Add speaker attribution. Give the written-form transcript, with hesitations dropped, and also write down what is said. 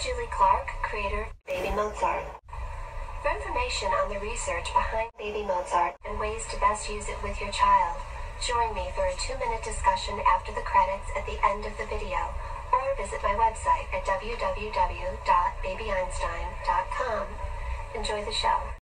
Speaker 1: Julie Clark, creator, Baby Mozart. For information on the research behind Baby Mozart and ways to best use it with your child, join me for a 2-minute discussion after the credits at the end of the video, or visit my website at www.babyeinstein.com. Enjoy the show.